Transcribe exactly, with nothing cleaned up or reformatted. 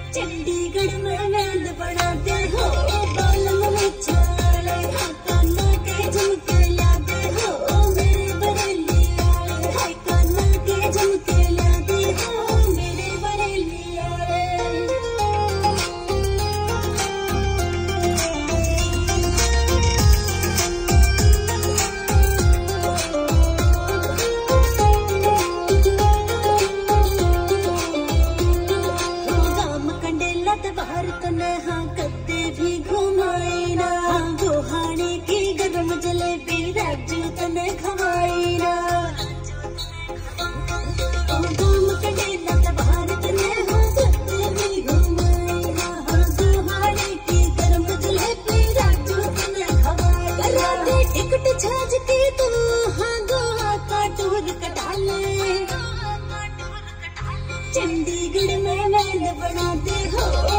चंडीगढ़ में मैल बनाते हो, बालों में छाले, हाँ कानों के झुमके लाते हो, मेरे बरेली वाले, हाँ कानों के झुमके लाते हो, मेरे बरेली वाले। भारत में हाँ कत्ते भी घुमाई ना, गोहाने की गरम जलेबी राजू तने खवाई ना। गाम कडेला ते भारत में हाँ कत्ते भी घुमाई ना, गोहाने की गरम जलेबी राजू तने खवाई ना। टिकट छाज के तू हाँ गोवा का टूर कटा ले, चंडीगढ़ में मैल बनाते हो।